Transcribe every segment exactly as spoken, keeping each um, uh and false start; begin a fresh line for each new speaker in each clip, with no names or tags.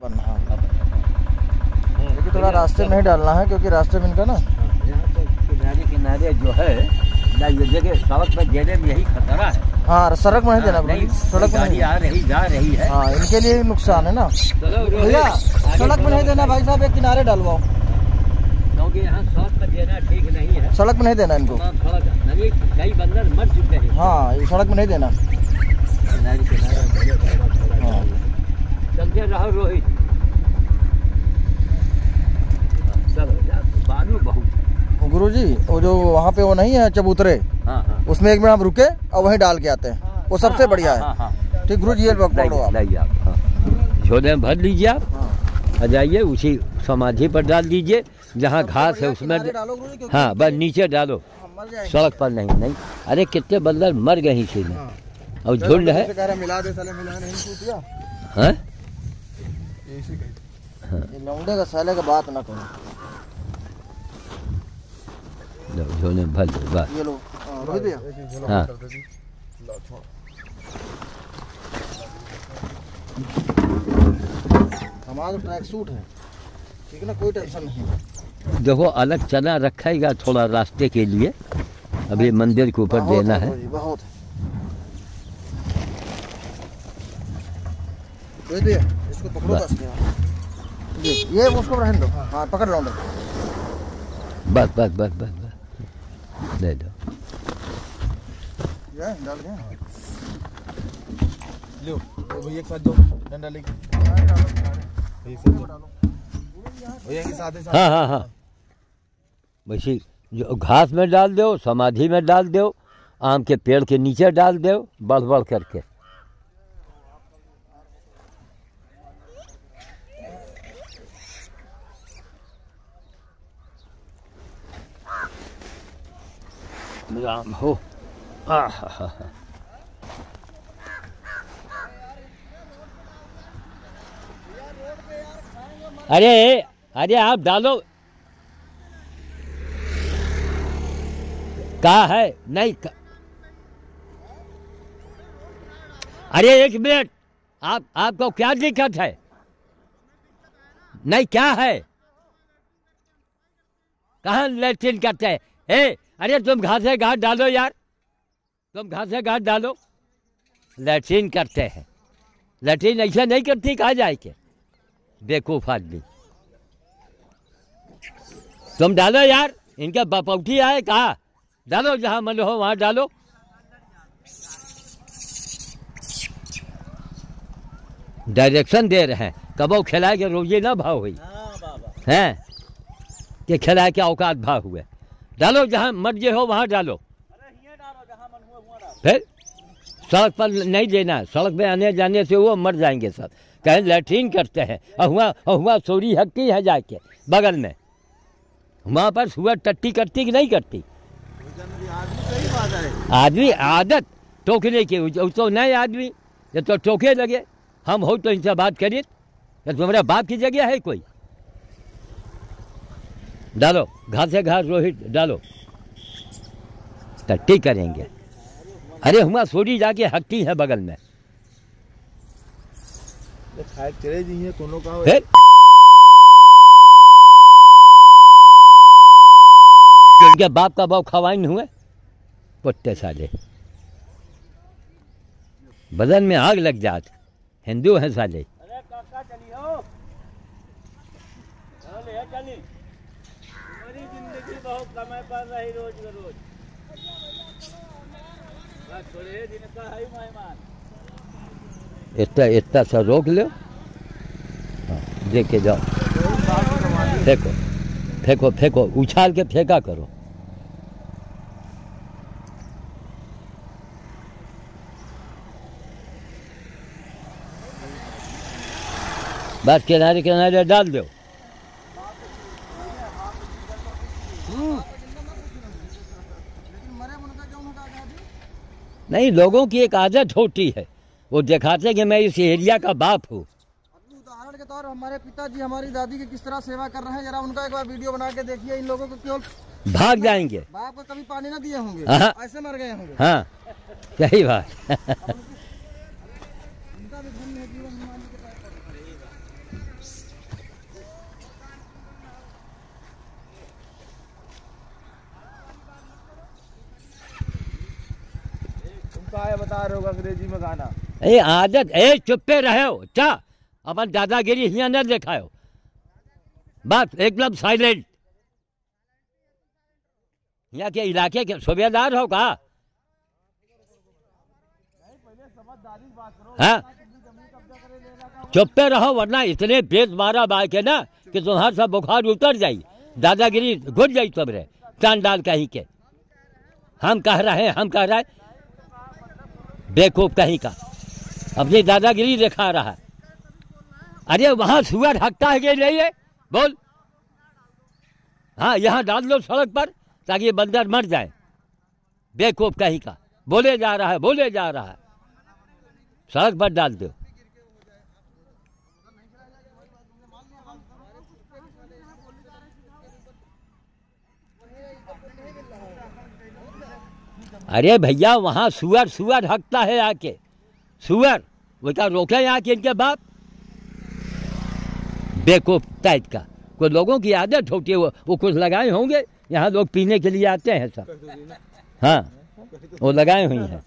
लेकिन थोड़ा रास्ते में ही डालना है क्योंकि रास्ते में इनका ना
यहाँ तो किनारे किनारे जो है ये जगह सड़क पर देने में यही खतरा है।
हाँ सड़क में नहीं देना, सड़क में
आ रही जा रही है।
हाँ इनके लिए नुकसान है ना भैया, सड़क में नहीं देना भाई साहब, एक किनारे डालवाओ
क्योंकि यहाँ सड़क पर देना ठीक नहीं है।
सड़क में नहीं देना इनको,
कई बंदर मर चुके हैं।
हाँ ये सड़क में नहीं देना।
किनारे किनारे चलते रहो रोहित, बालू बहुत।
गुरुजी वो जो वहाँ पे वो नहीं है चबूतरे, हाँ हाँ। उसमें एक मिनट हम रुके और वहीं डाल के आते हैं, हाँ, वो सबसे हाँ, बढ़िया हाँ, है हाँ, हाँ। ठीक गुरुजी ये पकड़ो आप,
हाँ। झोले में भर लीजिए आप, हाँ। आ जाइए उसी समाधि पर डाल दीजिए जहाँ घास है उसमें, हाँ बस नीचे डालो, सड़क पर नहीं। नहीं अरे कितने बंदर मर गए इसी में, और झुंड है।
लौंडे का साले का बात ना करो,
झोले भर दो बस।
ये लो रोहित भैया,
हाँ
हमारा ट्रैक सूट है ठीक है ना, कोई टेंशन नहीं।
देखो अलग चना रखेगा थोड़ा रास्ते के लिए, अभी मंदिर के ऊपर देना है।
बहुत रोहित भैया इसको पकड़ो बस, ये ये उसको रहने दो, हाँ पकड़ लो
बस बस बस बस बस दे दो,
ये डाल दिया।
लो भैया एक साथ दो डंडा लेके,
हाँ हाँ हाँ वैसे जो घास में डाल दो, समाधि में डाल दो, आम के पेड़ के नीचे डाल दो, बढ़ बढ़ करके। राम हो आहा, अरे अरे आप डालो, कहा है नहीं का... अरे एक मिनट, आप आपको क्या दिक्कत है? नहीं क्या है, कहाँ लैट्रिन करते हैं? ए अरे तुम घासे घाट डालो यार, तुम घासे घाट डालो, लैट्रिन करते हैं। लैट्रिन ऐसा नहीं करती, कहा जाए के बेवकूफ आदमी। तुम डालो यार, इनका बपौठी आए, कहा डालो, जहां मन हो वहां डालो। डायरेक्शन दे रहे हैं, कबो खिलाए के रोजे ना भाव हुई हैं कि खिलाए के औकात भाव हुए। डालो जहां मर्जी हो वहां डालो, फिर सड़क पर नहीं देना, सड़क पे आने जाने से वो मर जाएंगे सब। कहीं लैट्रिन करते हैं और हुआ और हुआ सोरी हकती है जाके बगल में, वहाँ पर सुअर टट्टी करती कि नहीं करती? आदमी आदत टोकने की, तो नए आदमी ये तो टोके लगे। हम हो तो इनसे बात करिए, तो तुम्हारे बाप की जगह है कोई? डालो घासे घास रोहित डालो, टट्टी करेंगे। अरे हुआ सोरी जाके हकती है बगल में,
चले जी कोनो का
फिर उनके बाप का बाप खवाइन हुए कुत्ते साले, बदन में आग लग जात। हिंदू है साले।
अरे काका चलियो, चले चली, मेरी जिंदगी बहुत समय पर रही रोज रोज, बस थोड़े दिन का है मेहमान।
इतना इतना सा रोक लो, हाँ, देख के जाओ, फेंको फेंको फेंको, उछाल के फेंका करो। बस किनारे किनारे डाल दो। नहीं, लोगों की एक आदत होती है, वो दिखाते कि मैं इस एरिया का बाप हूँ।
उदाहरण के तौर हमारे पिताजी हमारी दादी की किस तरह सेवा कर रहे हैं, जरा उनका एक बार वीडियो बना के देखिए। इन लोगों को केवल
भाग जाएंगे,
बाप को कभी पानी ना दिए होंगे, ऐसे मर गए होंगे।
हाँ सही बात।
आया बता रहे हो अंग्रेजी में गाना।
ए आदत ए चुप्पे रहो चा अपन दादागिरी यहाँ न दिखाओ बस एकदम साइलेंट। यहाँ के इलाके के सूबेदार हो का? हाँ चुप्पे रहो वरना इतने बेत मारा बाय के ना कि तुम्हारा सब बुखार उतर जाई, दादागिरी घुट जाई सबरे टान डाल कहीं के। हम कह रहे हैं हम कह रहे बेवकूफ कहीं का अपनी दादागिरी दिखा रहा है। अरे वहां सुअर हकता है कि नहीं है बोल? हाँ यहाँ डाल लो सड़क पर ताकि बंदर मर जाए। बेवकूफ कहीं का बोले जा रहा है बोले जा रहा है, सड़क पर डाल दो। अरे भैया वहां सुअर सुअर हकता है आके, सुअर वो क्या रोके आके इनके बाप? बेवकूफ टाइप का कोई लोगों की आदत होती है, वो, वो कुछ लगाए होंगे यहाँ लोग पीने के लिए आते हैं सब। हाँ वो लगाए हुई हैं।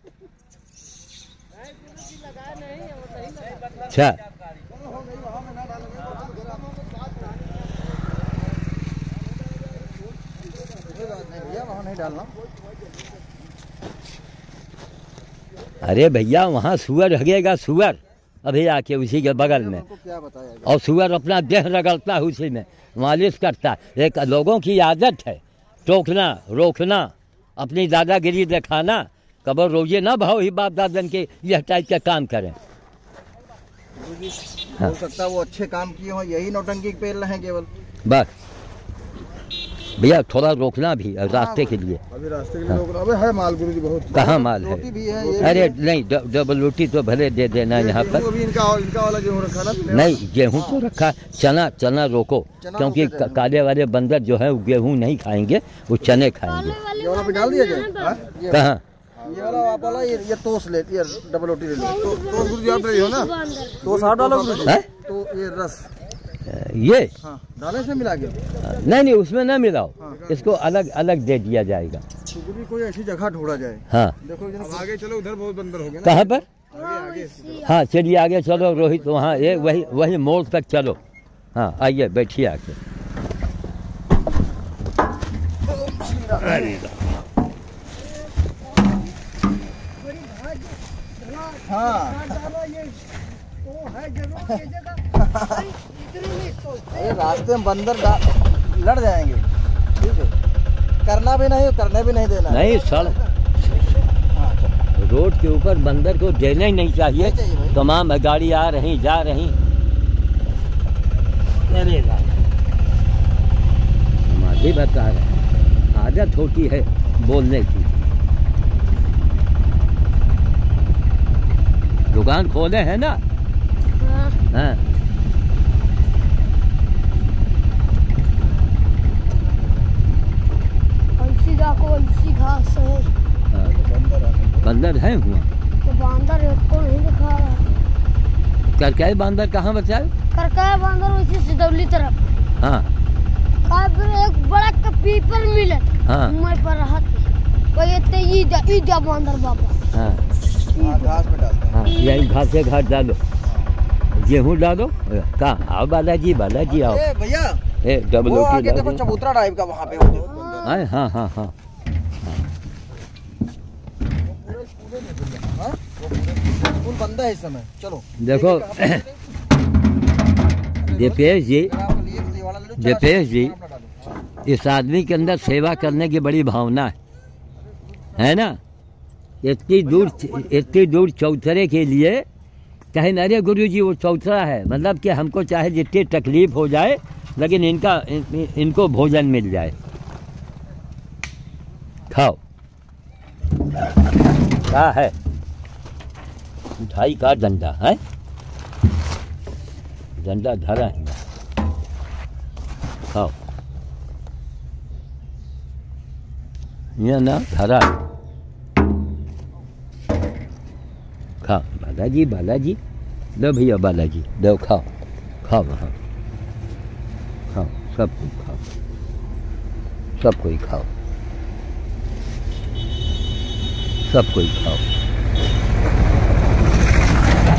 अच्छा
नहीं डालना।
अरे भैया वहाँ सुअर हगेगा सुअर अभी आके उसी के बगल में,
क्या बताया?
और सुअर अपना देह रगड़ता है उसी में, मालिश करता है। एक लोगों की आदत है टोकना रोकना, अपनी दादागिरी दिखाना। कबर रोजे ना भाव ही बाप दादन के यह टाइप का काम करें।
हो सकता है वो अच्छे काम किए हो, यही नौटंकी पे रहे हैं केवल।
बस भैया थोड़ा रोकना भी रास्ते के लिए।
अभी रास्ते के लिए रोक रहा। अबे है माल गुरुजी बहुत।
कहाँ माल है?
रोटी भी है ये
अरे नहीं डबल रोटी तो भले दे देना यहाँ पर।
अभी इनका इनका वाला गेहूं रखा ना?
नहीं गेहूँ तो रखा, चना चना रोको क्योंकि काले वाले बंदर जो है वो गेहूँ नहीं खाएंगे, वो चने खाएंगे।
ये वाला भी डाल दिया जाए।
कहाँ?
ये वाला आप वाला ये ये तोस ले, ये डबल रोटी ले लो।
तो तो गुरुजी आप रही हो ना?
तो साथ डालो गुरुजी।
है?
तो ये रस
ये
हाँ डाले से मिला के?
नहीं नहीं उसमें ना मिलाओ, इसको अलग अलग दे दिया जाएगा।
भी कोई ऐसी जगह ढूंढा जाए।
हाँ
देखो
अब आगे चलो, उधर बहुत बंदर हो गए ना।
कहाँ पर?
आगे आगे
हाँ चलिए आगे चलो रोहित, वहाँ ये वही वही मोड़ तक चलो। हाँ आइए बैठिए आके।
हाँ अरे रास्ते में बंदर लड़ जाएंगे, ठीक है? करना भी नहीं करने भी नहीं देना।
नहीं सड़क रोड के ऊपर बंदर को देना ही नहीं चाहिए। तमाम गाड़ी आ रही जा रही। समाधि बता रहे आदत होती है बोलने की। दुकान खोले है ना? हाँ
घास है।
बंदर है हुआ
तो बंदर को नहीं दिखा रहा।
करकाई बंदर कहाँ बचाए?
करकाई बंदर उसी सिदौली तरफ।
हाँ
फिर एक बड़ा का पीपल मिले।
हाँ
मैं पर रहा वो ईदा ईदा बंदर बाबा।
हाँ
घास पे डालते हैं।
हाँ यही घास से घास डालो, गेहूँ डालो। कहाँ आओ बालाजी बालाजी आओ।
ए भैया
ए डबल
वो आगे
रोटी
देखो चबूतरा टाइप का वहाँ पे वो
हाँ हाँ हाँ हाँ
स्कूल बंद है इस समय। चलो
देखो दीपेश जी दीपेश जी इस आदमी के अंदर सेवा करने की बड़ी भावना है, है ना? इतनी दूर इतनी दूर चौथरे के लिए कहे अरे गुरु जी वो चौथरा है, मतलब कि हमको चाहे जितनी तकलीफ हो जाए लेकिन इनका इन, इनको भोजन मिल जाए। खाओ क्या है? मिठाई का डंडा है, डंडा धरा है। खाओ ये ना धरा है। खाओ बालाजी बालाजी दो भैया बालाजी दो खाओ खाओ हाँ खाओ सब कोई खाओ सब कोई खाओ सब कोई खाओ।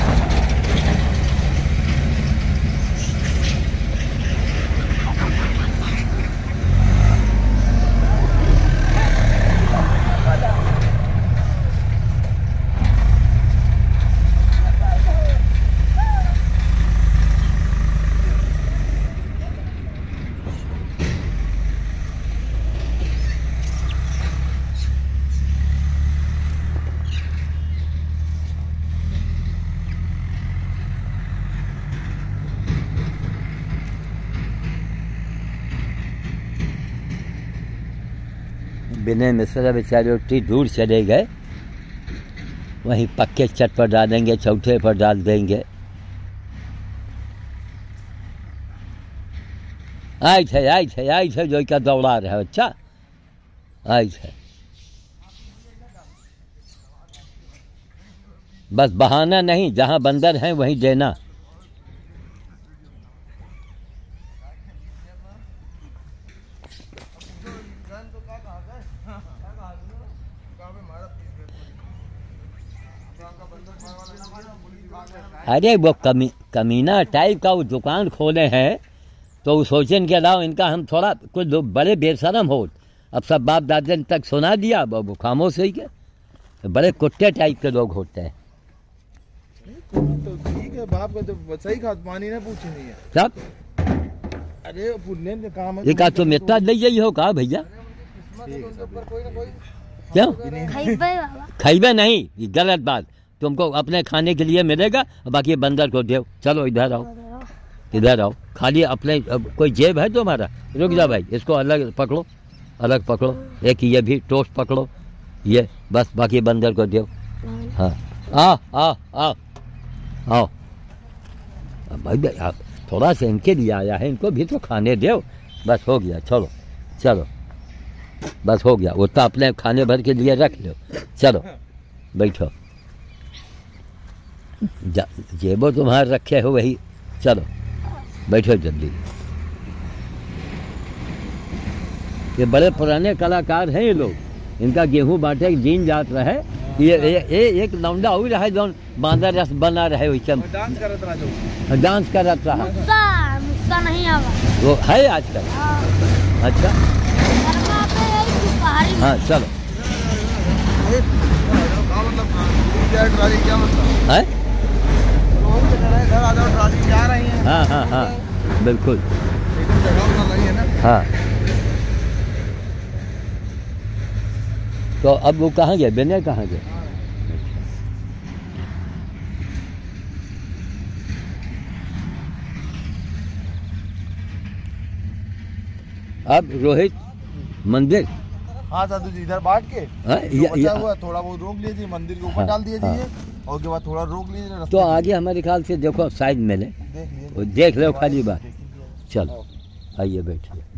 विनय मिश्रा बेचारे उतनी दूर चले गए, वहीं पक्के छत पर डालेंगे, चौथे पर डाल देंगे। आई थे आई थे आई थे जो क्या दौड़ा रहे, अच्छा आई थे, बस बहाना नहीं, जहाँ बंदर हैं वहीं देना। अरे वो कमी कमीना टाइप का वो दुकान खोले हैं, तो वो सोचें कि लाओ इनका हम थोड़ा कुछ लोग बड़े बेशरम हो, अब सब बाप दादे तक सुना दिया, अब वो खामोश ही के बड़े कुत्ते टाइप के लोग होते हैं।
तो ठीक है, बाप का तो सही खाद पानी ने पूछी नहीं है
सब।
अरे पुण्य का काम है,
ये का तुम इतना ले जाइए हो कहा भैया, क्यों खाइबे नहीं, ये गलत बात, तुमको अपने खाने के लिए मिलेगा, बाकी बंदर को दो। चलो इधर आओ, इधर आओ, खाली अपने कोई जेब है तुम्हारा, रुक जा भाई, इसको अलग पकड़ो, अलग पकड़ो, एक ये भी टोस्ट पकड़ो, ये बस, बाकी बंदर को दो। हाँ आ आ आ आओ भाई, आप थोड़ा सा इनके लिए आया है, इनको भी तो खाने दो, बस हो गया, चलो चलो बस हो गया, उतना अपने खाने भर के लिए रख लो, चलो बैठो, जेबो तुम्हारे रखे हो वही, चलो बैठो जल्दी। ये बड़े पुराने कलाकार हैं ये लोग, इनका गेहूं बांटे जीन जात रहे, ये ये, ये एक लौंडा हो रहा है जो बांदा रस बना रहे, वैसे
डांस करत रहा, जो
डांस करत रहा,
मुस्सा मुस्सा नहीं आवा
वो है आजकल। अच्छा हाँ चलो
ट्राली क्या मतलब
है,
घर आ जाओ, ट्राली जा रही है।
हाँ हाँ हाँ बिल्कुल,
जगह बना रही है ना।
हाँ तो अब वो कहाँ गए, विनय कहाँ गए? अब रोहित मंदिर,
हाँ साधु जी इधर बांट के
हाँ,
जो
या,
बचा
या,
हुआ थोड़ा बहुत रोक लीजिए, मंदिर के ऊपर
हाँ,
डाल दिए
हाँ,
जाइए, और उसके बाद थोड़ा रोक लीजिए रास्ते
तो
में।
आगे हमारे ख्याल से देखो साइड में ले,
देख लीजिए,
वो देख लो खाली बात,
देख लीजिए।
चलो आइए बैठिए।